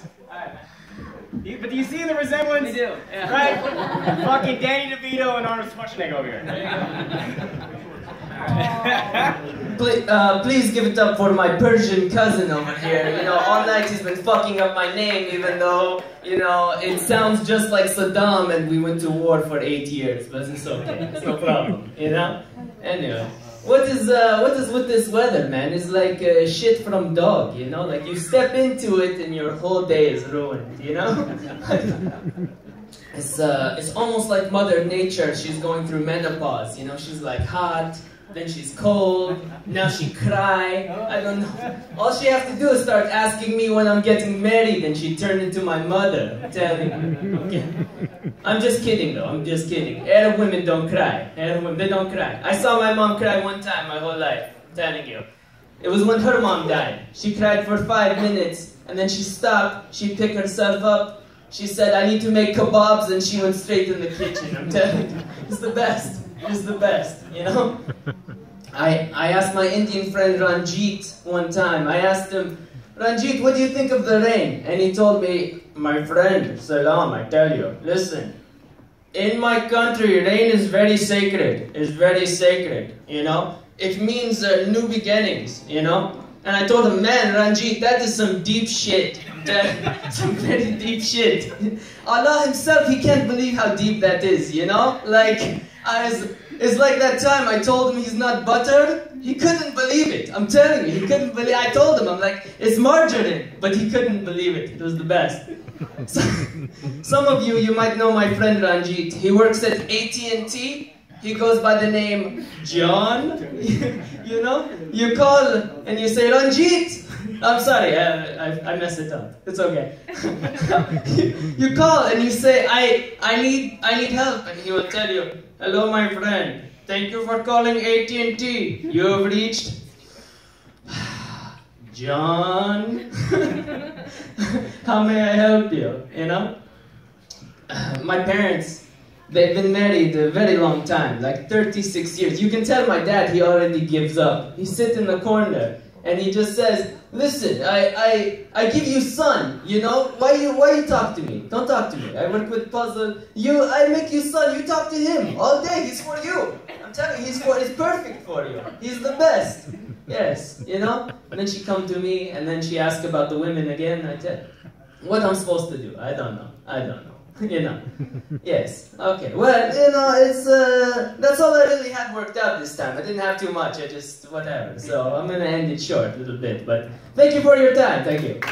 Alright. But do you see the resemblance? We do, yeah. Right? Fucking Danny DeVito and Arnold Schwarzenegger over here. Please give it up for my Persian cousin over here. You know, all night he's been fucking up my name, even though, you know, it sounds just like Saddam and we went to war for 8 years, but it's okay. It's no problem, you know? Anyway, what is with this weather, man? It's like shit from dog, you know? Like you step into it and your whole day is ruined, you know? It's almost like Mother Nature. She's going through menopause, you know? She's like hot, then she's cold, now she cry, I don't know. All she has to do is start asking me when I'm getting married and she turned into my mother. I'm telling you. Okay. I'm just kidding though, I'm just kidding. Arab women don't cry. Arab women, they don't cry. I saw my mom cry one time my whole life, I'm telling you. It was when her mom died. She cried for 5 minutes and then she stopped, she picked herself up, she said, I need to make kebabs, and she went straight in the kitchen. I'm telling you, it's the best. It's the best, you know? I asked my Indian friend Ranjit one time, I asked him, Ranjit, what do you think of the rain? And he told me, my friend, salam, I tell you, listen, in my country, rain is very sacred. It's very sacred, you know? It means new beginnings, you know? And I told him, man, Ranjit, that is some deep shit. Some very deep shit. Allah himself, he can't believe how deep that is, you know? Like, it's like that time I told him he's not butter. He couldn't believe it. I'm telling you, he couldn't believe it. I told him, I'm like, it's margarine. But he couldn't believe it. It was the best. So, some of you might know my friend Ranjit. He works at AT&T. He goes by the name John. You know? You call and you say, Ranjit. I'm sorry, I messed it up. It's okay. You call and you say, I need help, and he will tell you, hello my friend, thank you for calling AT&T. You have reached John. How may I help you? You know? My parents, they've been married a very long time, like 36 years. You can tell my dad, he already gives up. He sits in the corner and he just says, listen, I give you son, you know? Why you talk to me? Don't talk to me. I work with puzzle. I make you son, you talk to him all day. He's for you. I'm telling you, he's perfect for you. He's the best. Yes, you know? And then she come to me and then she asks about the women again. I tell her, what I'm supposed to do? I don't know. You know, yes, okay, well, you know, it's, that's all I really had worked out this time. I didn't have too much, I just, whatever, so I'm gonna end it short a little bit, but thank you for your time, thank you.